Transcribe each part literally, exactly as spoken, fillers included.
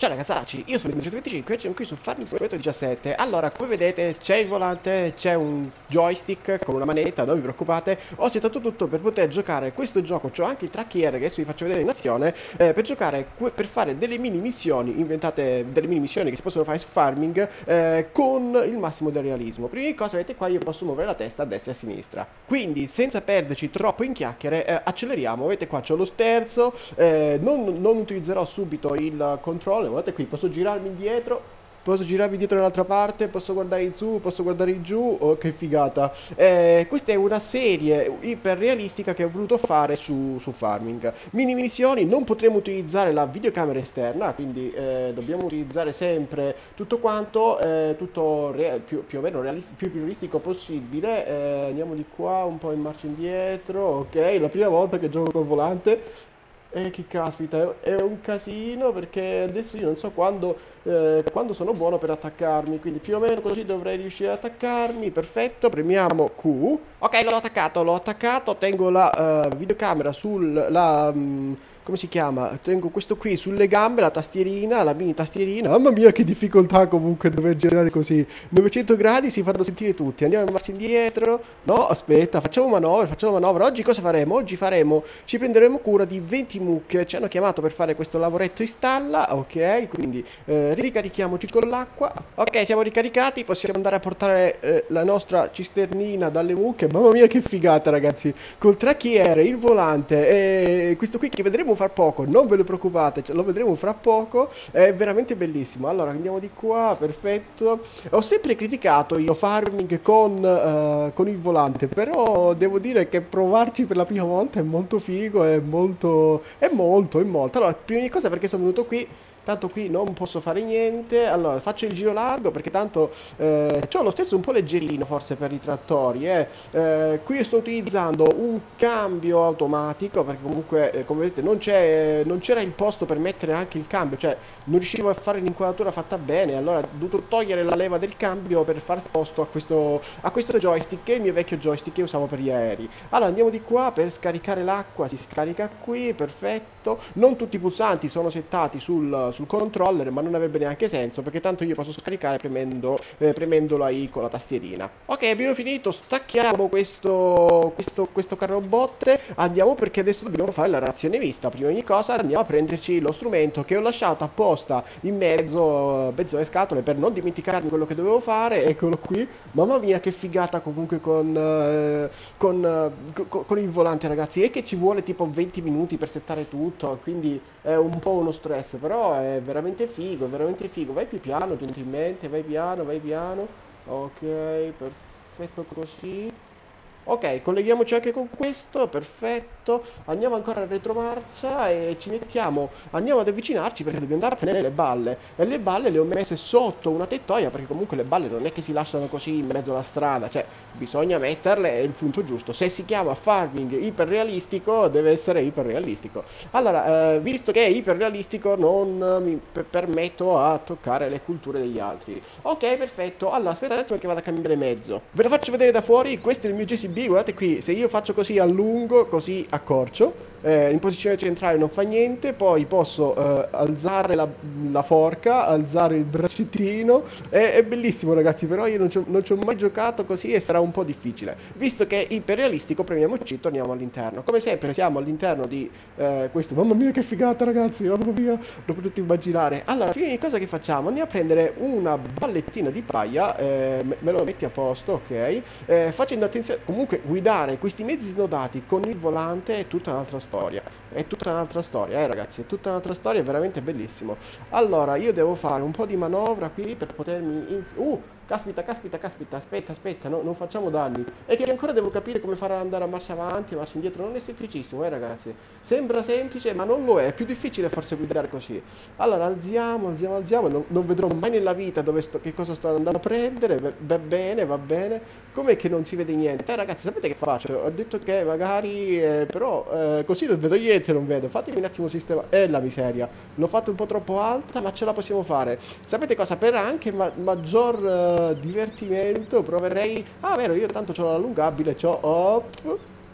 Ciao ragazzacci, io sono il duecentoventicinque e sono qui su Farming Simulator diciassette. Allora, come vedete c'è il volante, c'è un joystick con una manetta, non vi preoccupate. Ho settato tutto per poter giocare questo gioco, c'ho anche il tracchiere che adesso vi faccio vedere in azione, eh, per giocare, per fare delle mini missioni, inventate delle mini missioni che si possono fare su Farming, eh, con il massimo del realismo. Prima di cosa, vedete qua io posso muovere la testa a destra e a sinistra. Quindi, senza perderci troppo in chiacchiere, eh, acceleriamo. Vedete qua c'ho lo sterzo, eh, non, non utilizzerò subito il controller. Guardate qui, posso girarmi indietro, posso girarmi dietro dall'altra parte, posso guardare in su, posso guardare in giù. Oh, che figata. Eh, questa è una serie iper realistica che ho voluto fare su, su Farming. Mini missioni, non potremo utilizzare la videocamera esterna, quindi eh, dobbiamo utilizzare sempre tutto quanto, eh, tutto più, più o meno realist più realistico possibile. Eh, andiamo di qua, un po' in marcia indietro. Ok, la prima volta che gioco col volante. E eh, che caspita, è un casino perché adesso io non so quando, eh, quando sono buono per attaccarmi, quindi più o meno così dovrei riuscire ad attaccarmi. Perfetto, premiamo Q. Ok, l'ho attaccato, l'ho attaccato, tengo la uh, videocamera sul, la, um, come si chiama? Tengo questo qui sulle gambe, la tastierina, la mini tastierina. Mamma mia che difficoltà comunque dover girare così. novecento gradi si fanno sentire tutti. Andiamo in marcia indietro. No, aspetta, facciamo manovra, facciamo manovra. Oggi cosa faremo? Oggi faremo, ci prenderemo cura di venti mucche. Ci hanno chiamato per fare questo lavoretto in stalla. Ok, quindi eh, ricarichiamoci con l'acqua. Ok, siamo ricaricati, possiamo andare a portare eh, la nostra cisternina dalle mucche. Mamma mia che figata ragazzi. Col tracchiere, il volante e questo qui che vedremo fra poco, non ve lo preoccupate, lo vedremo fra poco, è veramente bellissimo. Allora andiamo di qua, perfetto. Ho sempre criticato io Farming con, uh, con il volante, però devo dire che provarci per la prima volta è molto figo, è molto, è molto, è molto. Allora, prima di cosa perché sono venuto qui. Tanto qui non posso fare niente. Allora faccio il giro largo perché tanto eh, c'ho lo stesso un po' leggerino forse per i trattori eh. Eh, qui sto utilizzando un cambio automatico perché comunque eh, come vedete non c'è non c'era il posto per mettere anche il cambio, cioè non riuscivo a fare l'inquadratura fatta bene. Allora ho dovuto togliere la leva del cambio per far posto a questo, a questo joystick, che è il mio vecchio joystick che usavo per gli aerei. Allora andiamo di qua per scaricare l'acqua, si scarica qui, perfetto. Non tutti i pulsanti sono settati sul sul controller, ma non avrebbe neanche senso perché tanto io posso scaricare premendo, eh, premendolo I con la tastierina. Ok, abbiamo finito, stacchiamo questo, questo, questo carro botte, andiamo perché adesso dobbiamo fare la reazione vista. Prima di ogni cosa andiamo a prenderci lo strumento che ho lasciato apposta in mezzo, mezzo alle scatole per non dimenticarmi quello che dovevo fare. Eccolo qui. Mamma mia che figata comunque con, eh, con, eh, con, con il volante ragazzi, e che ci vuole tipo venti minuti per settare tutto, quindi è un po' uno stress, però è veramente figo, è veramente figo. Vai più piano gentilmente, vai piano, vai piano. Ok, perfetto così. Ok, colleghiamoci anche con questo, perfetto. Andiamo ancora in retromarcia e ci mettiamo, andiamo ad avvicinarci perché dobbiamo andare a prendere le balle. E le balle le ho messe sotto una tettoia perché comunque le balle non è che si lasciano così in mezzo alla strada, cioè bisogna metterle, è il punto giusto. Se si chiama Farming iperrealistico deve essere iperrealistico. Allora, eh, visto che è iperrealistico non mi permetto a toccare le culture degli altri. Ok, perfetto. Allora, aspetta un attimo che vado a cambiare mezzo. Ve lo faccio vedere da fuori, questo è il mio J C B. Guardate qui, se io faccio così allungo, così accorcio, eh, in posizione centrale non fa niente, poi posso eh, alzare la, la forca, alzare il braccettino, è, è bellissimo ragazzi, però io non ci, ho, non ci ho mai giocato così e sarà un po' difficile. Visto che è iperrealistico, premiamo C, torniamo all'interno. Come sempre siamo all'interno di eh, questo, mamma mia che figata ragazzi, mamma mia, lo potete immaginare. Allora, prima di cosa che facciamo? Andiamo a prendere una ballettina di paia, eh, me lo metti a posto, ok? Eh, facendo attenzione, comunque guidare questi mezzi snodati con il volante è tutta un'altra storia, è tutta un'altra storia, eh ragazzi, è tutta un'altra storia, è veramente bellissimo. Allora, io devo fare un po' di manovra qui per potermi... Uh! Caspita, caspita, caspita, aspetta, aspetta, no, non facciamo danni. E che ancora devo capire come fare ad andare a marcia avanti, a marcia indietro. Non è semplicissimo, eh ragazzi. Sembra semplice, ma non lo è. È più difficile forse guidare così. Allora, alziamo, alziamo, alziamo. Non, non vedrò mai nella vita dove sto, che cosa sto andando a prendere. Va bene, va bene. Com'è che non si vede niente? Eh ragazzi, sapete che faccio? Ho detto che magari, eh, però, eh, così non vedo niente, non vedo. Fatemi un attimo sistema. È la miseria. L'ho fatto un po' troppo alta, ma ce la possiamo fare. Sapete cosa? Per anche ma maggior... divertimento proverei, ah vero, io tanto c'ho l'allungabile, c'ho hop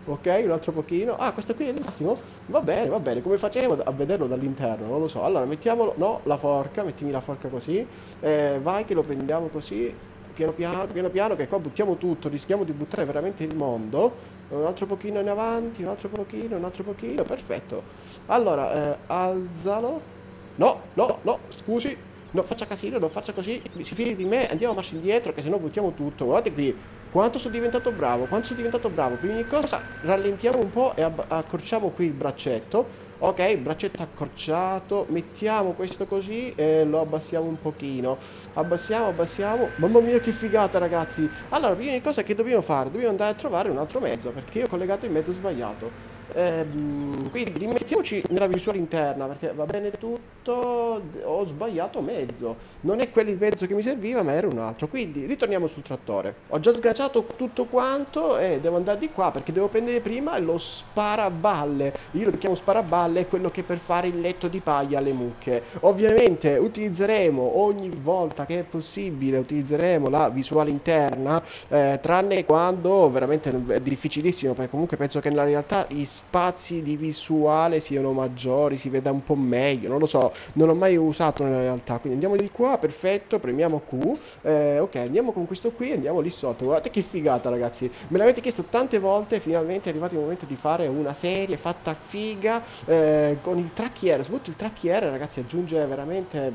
Ok, un altro pochino. Ah, questo qui è il massimo? Va bene, va bene. Come facevo a vederlo dall'interno? Non lo so. Allora, mettiamolo... No, la forca. Mettimi la forca così. Eh, vai che lo prendiamo così. Piano piano, piano piano, che qua buttiamo tutto. Rischiamo di buttare veramente il mondo. Un altro pochino in avanti, un altro pochino, un altro pochino. Perfetto. Allora, eh, alzalo. No, no, no, scusi. Non faccia casino, non faccia così. Si fidi di me. Andiamo a marcia indietro, che sennò buttiamo tutto. Guardate qui. Quanto sono diventato bravo, quanto sono diventato bravo. Prima di cosa rallentiamo un po' e accorciamo qui il braccetto. Ok, braccetto accorciato. Mettiamo questo così e lo abbassiamo un pochino. Abbassiamo, abbassiamo. Mamma mia che figata ragazzi. Allora, prima di cosa che dobbiamo fare? Dobbiamo andare a trovare un altro mezzo, perché io ho collegato il mezzo sbagliato. Ehm, quindi rimettiamoci nella visuale interna, perché va bene tutto. Ho sbagliato mezzo. Non è quello il mezzo che mi serviva, ma era un altro. Quindi ritorniamo sul trattore. Ho già sganciato tutto quanto e devo andare di qua perché devo prendere prima lo sparaballe. Io lo chiamo sparaballe, è quello che per fare il letto di paglia alle mucche. Ovviamente utilizzeremo ogni volta che è possibile, utilizzeremo la visuale interna, eh, tranne quando veramente è difficilissimo, perché comunque penso che nella realtà i spazi di visuale siano maggiori, si veda un po' meglio, non lo so, non l'ho mai usato nella realtà. Quindi andiamo di qua, perfetto, premiamo Q, eh, ok, andiamo con questo qui, andiamo lì sotto. Guardate che figata ragazzi, me l'avete chiesto tante volte, finalmente è arrivato il momento di fare una serie fatta figa, eh, con il tracchiere, soprattutto il tracchiere ragazzi aggiunge veramente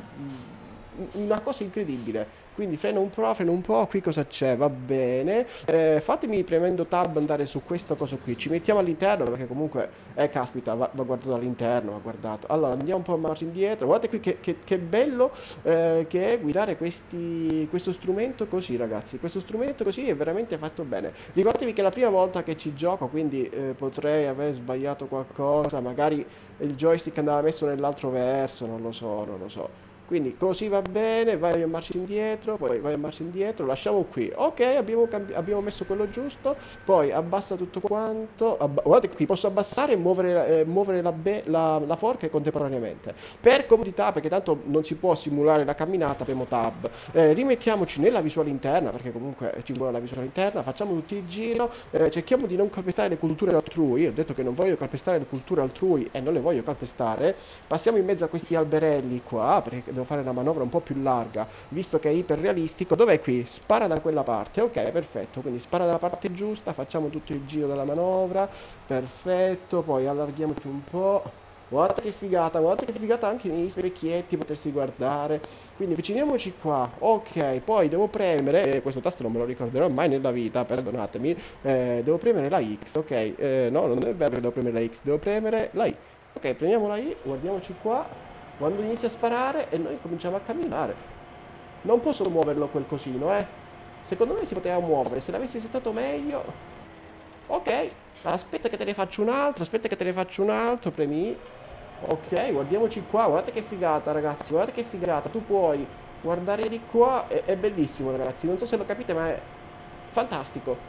mm, una cosa incredibile. Quindi freno un po', freno un po', qui cosa c'è? Va bene. Eh, fatemi premendo tab andare su questo coso qui. Ci mettiamo all'interno perché comunque, eh caspita, va, va guardato all'interno, va guardato. Allora andiamo un po' a marcia indietro. Guardate qui che, che, che bello eh, che è guidare questi, questo strumento così ragazzi. Questo strumento così è veramente fatto bene. Ricordatevi che è la prima volta che ci gioco, quindi eh, potrei aver sbagliato qualcosa. Magari il joystick andava messo nell'altro verso, non lo so, non lo so. Quindi così va bene, vai a marcia indietro, poi vai a marcia indietro, lasciamo qui. Ok, abbiamo, abbiamo messo quello giusto, poi abbassa tutto quanto. Abba guardate qui, posso abbassare e muovere, eh, muovere la, la, la forca contemporaneamente. Per comodità, perché tanto non si può simulare la camminata, premo tab. Eh, rimettiamoci nella visuale interna, perché comunque ci vuole la visuale interna, facciamo tutto il giro, eh, cerchiamo di non calpestare le culture altrui. Io ho detto che non voglio calpestare le culture altrui e non le voglio calpestare. Passiamo in mezzo a questi alberelli qua, perché devo fare una manovra un po' più larga, visto che è iperrealistico. Dov'è qui? Spara da quella parte, ok, perfetto, quindi spara dalla parte giusta, facciamo tutto il giro della manovra, perfetto, poi allarghiamoci un po'. Guardate che figata, guardate che figata anche negli specchietti potersi guardare. Quindi avviciniamoci qua, ok, poi devo premere, eh, questo tasto non me lo ricorderò mai nella vita, perdonatemi, eh, devo premere la X, ok, eh, no, non è vero che devo premere la X, devo premere la I. Ok, prendiamo la I, guardiamoci qua. Quando inizia a sparare e noi cominciamo a camminare. Non posso muoverlo quel cosino, eh. Secondo me si poteva muovere, se l'avessi settato meglio. Ok, aspetta che te ne faccio un altro, aspetta che te ne faccio un altro, premi. Ok, guardiamoci qua, guardate che figata ragazzi, guardate che figata. Tu puoi guardare di qua, è, è bellissimo ragazzi, non so se lo capite ma è fantastico.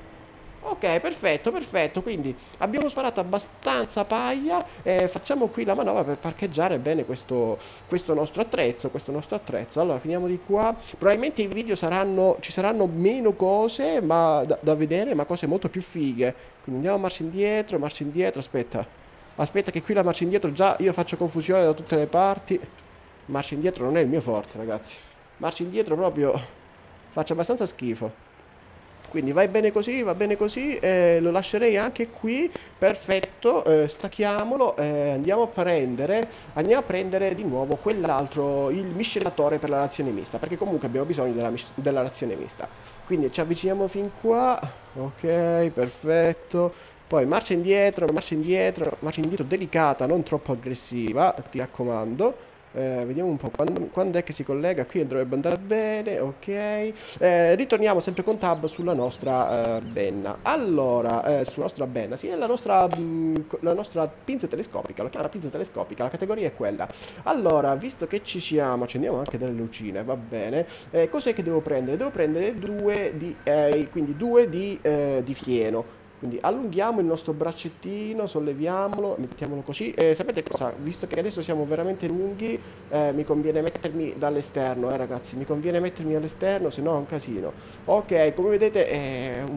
Ok, perfetto, perfetto, quindi abbiamo sparato abbastanza paglia, eh, facciamo qui la manovra per parcheggiare bene questo, questo nostro attrezzo, questo nostro attrezzo. Allora, finiamo di qua, probabilmente i video saranno, ci saranno meno cose ma, da, da vedere, ma cose molto più fighe. Quindi andiamo a marcia indietro, marcia indietro, aspetta, aspetta che qui la marcia indietro già io faccio confusione da tutte le parti. Marcia indietro non è il mio forte, ragazzi, marcia indietro proprio faccio abbastanza schifo. Quindi vai bene così, va bene così, eh, lo lascerei anche qui, perfetto, eh, stacchiamolo, eh, andiamo a prendere, andiamo a prendere di nuovo quell'altro, il miscelatore per la razione mista, perché comunque abbiamo bisogno della, della razione mista. Quindi ci avviciniamo fin qua, ok, perfetto, poi marcia indietro, marcia indietro, marcia indietro delicata, non troppo aggressiva, ti raccomando. Eh, vediamo un po' quando, quando è che si collega. Qui dovrebbe andare bene, ok. Eh, ritorniamo sempre con tab sulla nostra eh, benna. Allora, eh, sulla nostra benna, sì, è la nostra, mh, la nostra pinza telescopica. La chiama pinza telescopica, la categoria è quella. Allora, visto che ci siamo, accendiamo anche delle lucine, va bene. Eh, cos'è che devo prendere? Devo prendere due di E, quindi due di, eh, di fieno. Quindi allunghiamo il nostro braccettino, solleviamolo, mettiamolo così. E sapete cosa? Visto che adesso siamo veramente lunghi, eh, mi conviene mettermi dall'esterno, eh ragazzi. Mi conviene mettermi all'esterno, se no è un casino. Ok, come vedete è un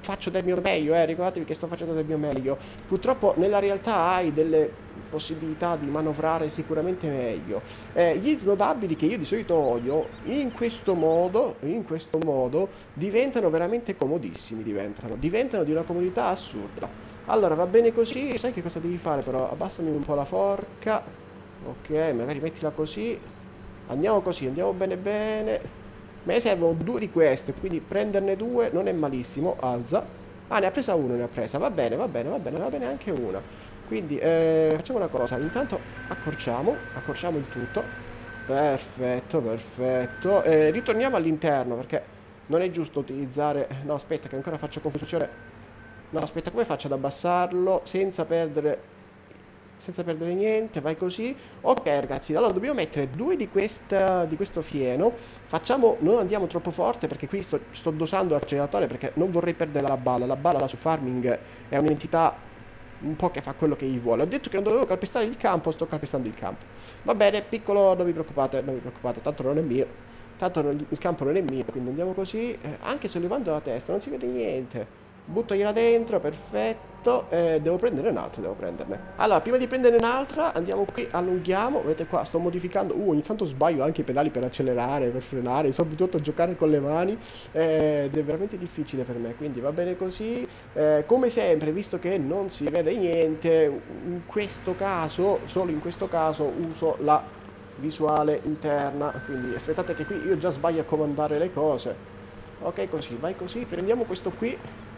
faccio del mio meglio, eh, ricordatevi che sto facendo del mio meglio. Purtroppo nella realtà hai delle possibilità di manovrare sicuramente meglio. Eh, gli snodabili che io di solito odio, in questo modo, in questo modo, diventano veramente comodissimi, diventano, diventano di una comodità assurda. Allora, va bene così, sai che cosa devi fare però? Abbassami un po' la forca, ok, magari mettila così, andiamo così, andiamo bene bene. Me ne servono due di queste, quindi prenderne due non è malissimo. Alza. Ah, ne ha presa una, ne ha presa. Va bene, va bene, va bene, va bene anche una. Quindi eh, facciamo una cosa. Intanto accorciamo, accorciamo il tutto. Perfetto, perfetto. Eh, ritorniamo all'interno perché non è giusto utilizzare... No, aspetta che ancora faccio confusione. No, aspetta, come faccio ad abbassarlo senza perdere... senza perdere niente, vai così. Ok ragazzi, allora dobbiamo mettere due di, questa, di questo fieno. Facciamo, non andiamo troppo forte perché qui sto, sto dosando l'acceleratore perché non vorrei perdere la balla. La balla là su farming è un'entità un po' che fa quello che gli vuole. Ho detto che non dovevo calpestare il campo, sto calpestando il campo. Va bene, piccolo, non vi preoccupate, non vi preoccupate, tanto non è mio. Tanto non, il campo non è mio, quindi andiamo così. Eh, anche sollevando la testa non si vede niente. Buttogliela dentro, perfetto. Eh, devo prendere un'altra, devo prenderne. Allora, prima di prendere un'altra, andiamo qui, allunghiamo. Vedete qua, sto modificando. Uh, ogni tanto sbaglio anche i pedali per accelerare, per frenare. Sono abituato a giocare con le mani eh, ed è veramente difficile per me. Quindi va bene così. Eh, come sempre, visto che non si vede niente, in questo caso, solo in questo caso, uso la visuale interna. Quindi aspettate che qui io già sbaglio a comandare le cose. Ok, così, vai così. Prendiamo questo qui.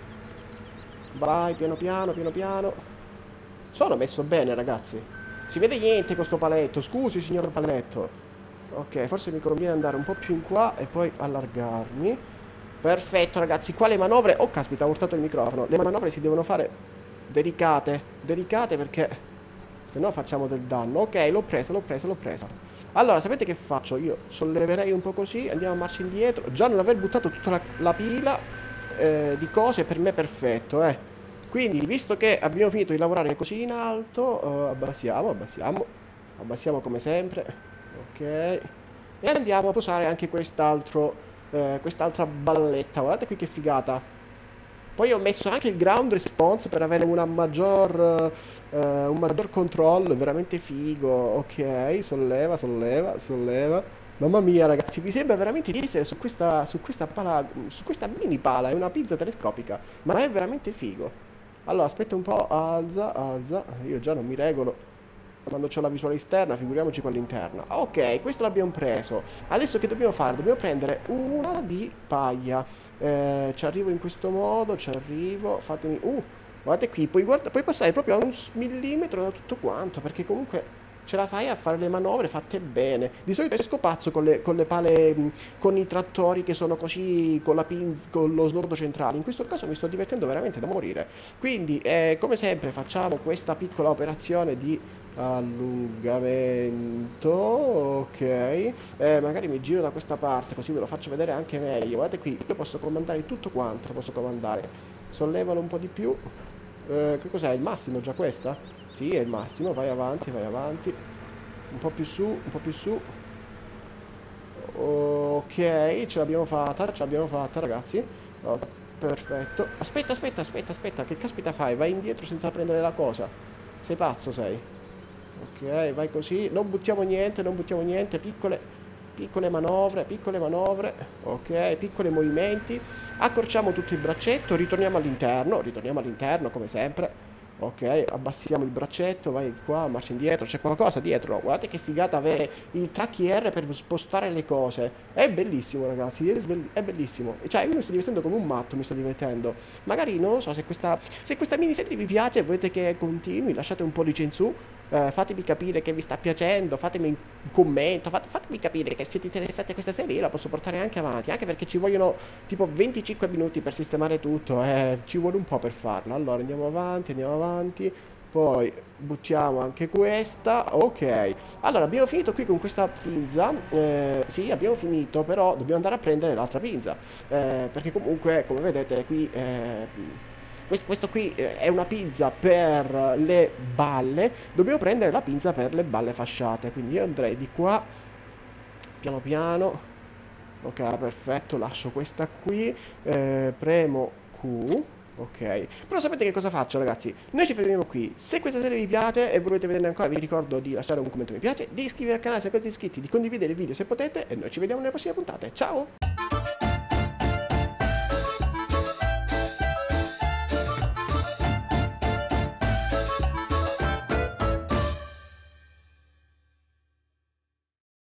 Vai, piano piano, piano piano. Sono messo bene, ragazzi. Si vede niente con sto paletto. Scusi, signor paletto. Ok, forse mi conviene andare un po' più in qua e poi allargarmi. Perfetto, ragazzi. Qua le manovre... Oh, caspita, ho urtato il microfono. Le manovre si devono fare delicate. Delicate perché se no facciamo del danno. Ok, l'ho presa, l'ho presa, l'ho presa. Allora, sapete che faccio? Io solleverei un po' così. Andiamo a marcia indietro. Già non aver buttato tutta la, la pila... Eh, di cose per me perfetto, eh. Quindi visto che abbiamo finito di lavorare così in alto, eh, abbassiamo, abbassiamo, abbassiamo come sempre, ok, e andiamo a posare anche quest'altro, eh, quest'altra balletta. Guardate qui che figata. Poi ho messo anche il ground response per avere una maggior, eh, un maggior controllo, veramente figo. Ok, solleva, solleva, solleva. Mamma mia ragazzi, mi sembra veramente di essere su questa, su questa pala, su questa mini pala, è una pizza telescopica, ma è veramente figo. Allora, aspetta un po', alza, alza, io già non mi regolo quando c'ho la visuale esterna, figuriamoci quella interna. Ok, questo l'abbiamo preso. Adesso che dobbiamo fare? Dobbiamo prendere una di paglia. Eh, ci arrivo in questo modo, ci arrivo, fatemi... Uh, guardate qui, puoi, guarda, puoi passare proprio a un millimetro da tutto quanto, perché comunque... ce la fai a fare le manovre fatte bene. Di solito esco pazzo con le, con le pale, mh, con i trattori che sono così, con la pinza, con lo snodo centrale. In questo caso mi sto divertendo veramente da morire. Quindi, eh, come sempre, facciamo questa piccola operazione di allungamento. Ok. Eh, magari mi giro da questa parte, così ve lo faccio vedere anche meglio. Guardate qui, io posso comandare tutto quanto, posso comandare. Sollevalo un po' di più. Eh, che cos'è? Il massimo già questa? Sì, è il massimo, vai avanti, vai avanti. Un po' più su, un po' più su. Ok, ce l'abbiamo fatta, ce l'abbiamo fatta, ragazzi. Oh, perfetto. Aspetta, aspetta, aspetta, aspetta, che caspita fai? Vai indietro senza prendere la cosa. Sei pazzo, sei. Ok, vai così. Non buttiamo niente, non buttiamo niente. Piccole, piccole manovre, piccole manovre. Ok, piccoli movimenti. Accorciamo tutto il braccetto, ritorniamo all'interno, ritorniamo all'interno come sempre. Ok, abbassiamo il braccetto, vai qua, marcia indietro, c'è qualcosa dietro. Guardate che figata avere il tracchiere per spostare le cose. È bellissimo, ragazzi, è bellissimo. Cioè, io mi sto divertendo come un matto, mi sto divertendo. Magari, non lo so, se questa, se questa miniserie vi piace e volete che continui, lasciate un pollice in su. Eh, fatemi capire che vi sta piacendo, fatemi un commento, fate, fatemi capire che siete interessati a questa serie, io la posso portare anche avanti, anche perché ci vogliono tipo venticinque minuti per sistemare tutto, eh, ci vuole un po' per farlo. Allora andiamo avanti, andiamo avanti, poi buttiamo anche questa, ok. Allora abbiamo finito qui con questa pinza, eh, sì abbiamo finito, però dobbiamo andare a prendere l'altra pinza, eh, perché comunque come vedete qui... Eh, Questo, questo qui è una pinza per le balle. Dobbiamo prendere la pinza per le balle fasciate. Quindi io andrei di qua, piano piano. Ok, perfetto, lascio questa qui, eh, premo Q. Ok, però sapete che cosa faccio ragazzi? Noi ci fermiamo qui. Se questa serie vi piace e volete vederne ancora, vi ricordo di lasciare un commento mi piace, di iscrivervi al canale se siete iscritti, di condividere il video se potete e noi ci vediamo nelle prossime puntate. Ciao!